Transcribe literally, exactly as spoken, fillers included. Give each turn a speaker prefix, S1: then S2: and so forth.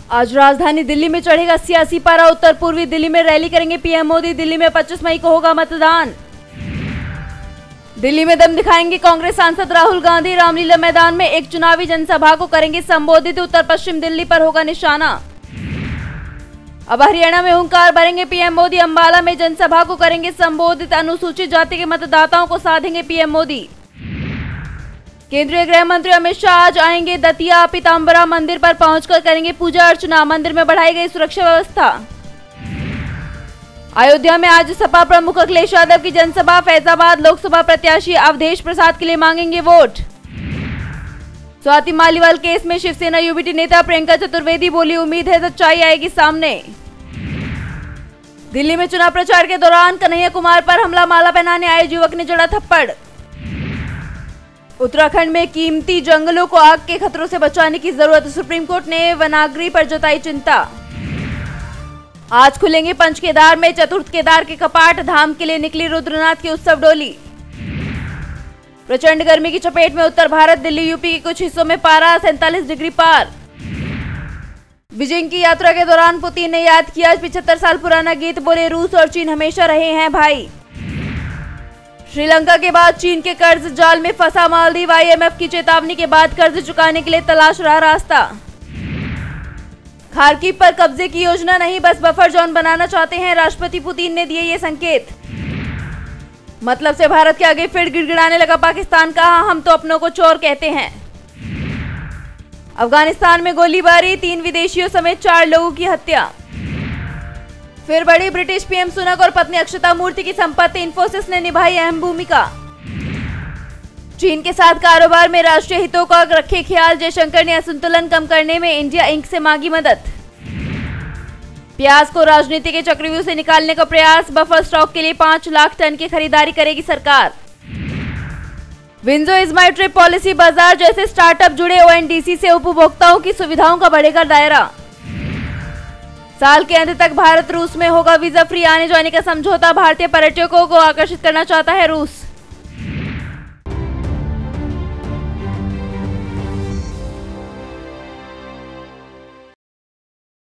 S1: आज राजधानी दिल्ली में चढ़ेगा सियासी पारा। उत्तर पूर्वी दिल्ली में रैली करेंगे पीएम मोदी। दिल्ली में पच्चीस मई को होगा मतदान। दिल्ली में दम दिखाएंगे कांग्रेस सांसद राहुल गांधी। रामलीला मैदान में एक चुनावी जनसभा को करेंगे संबोधित। उत्तर पश्चिम दिल्ली पर होगा निशाना। अब हरियाणा में हुंकार भरेंगे पीएम मोदी। अंबाला में जनसभा को करेंगे संबोधित। अनुसूचित जाति के मतदाताओं को साधेंगे पीएम मोदी। केंद्रीय गृह मंत्री अमित शाह आज आएंगे दतिया। पीताम्बरा मंदिर पर पहुंचकर करेंगे पूजा अर्चना। मंदिर में बढ़ाई गई सुरक्षा व्यवस्था। अयोध्या में आज सपा प्रमुख अखिलेश यादव की जनसभा। फैजाबाद लोकसभा प्रत्याशी अवधेश प्रसाद के लिए मांगेंगे वोट। स्वाति मालीवाल केस में शिवसेना यूबीटी नेता प्रियंका चतुर्वेदी बोली, उम्मीद है सच्चाई आएगी सामने। दिल्ली में चुनाव प्रचार के दौरान कन्हैया कुमार पर हमला। माला पहनाने आए युवक ने जड़ा थप्पड़। उत्तराखंड में कीमती जंगलों को आग के खतरों से बचाने की जरूरत। सुप्रीम कोर्ट ने वनाग्नि पर जताई चिंता। आज खुलेंगे पंच केदार में चतुर्थ केदार के कपाट। धाम के लिए निकली रुद्रनाथ की उत्सव डोली। प्रचंड गर्मी की चपेट में उत्तर भारत। दिल्ली यूपी के कुछ हिस्सों में पारा सैंतालीस डिग्री पार। बीजिंग की यात्रा के दौरान पुतिन ने याद किया पिछहत्तर साल पुराना गीत। बोले, रूस और चीन हमेशा रहे हैं भाई। श्रीलंका के बाद चीन के कर्ज जाल में फंसा मालदीव। आईएमएफ की चेतावनी के बाद कर्ज चुकाने के लिए तलाश रहा रास्ता। खार्किव पर कब्जे की योजना नहीं, बस बफर जोन बनाना चाहते हैं। राष्ट्रपति पुतिन ने दिए ये संकेत। मतलब से भारत के आगे फिर गिड़गिड़ाने लगा पाकिस्तान। कहा, हम तो अपनों को चोर कहते हैं। अफगानिस्तान में गोलीबारी। तीन विदेशियों समेत चार लोगों की हत्या। फिर बड़ी ब्रिटिश पीएम सुनक और पत्नी अक्षता मूर्ति की संपत्ति। इंफोसिस ने निभाई अहम भूमिका। चीन के साथ कारोबार में राष्ट्रीय हितों का रखे ख्याल। जयशंकर ने असंतुलन कम करने में इंडिया इंक से मांगी मदद। प्याज को राजनीति के चक्रव्यूह से निकालने का प्रयास। बफर स्टॉक के लिए पांच लाख टन की खरीदारी करेगी सरकार। Winzo is my trip policy. बाजार जैसे स्टार्टअप जुड़े। ओएनडीसी से उपभोक्ताओं की सुविधाओं का बढ़ेगा दायरा। साल के अंत तक भारत रूस में होगा वीजा फ्री आने जाने का समझौता। भारतीय पर्यटकों को आकर्षित करना चाहता है रूस।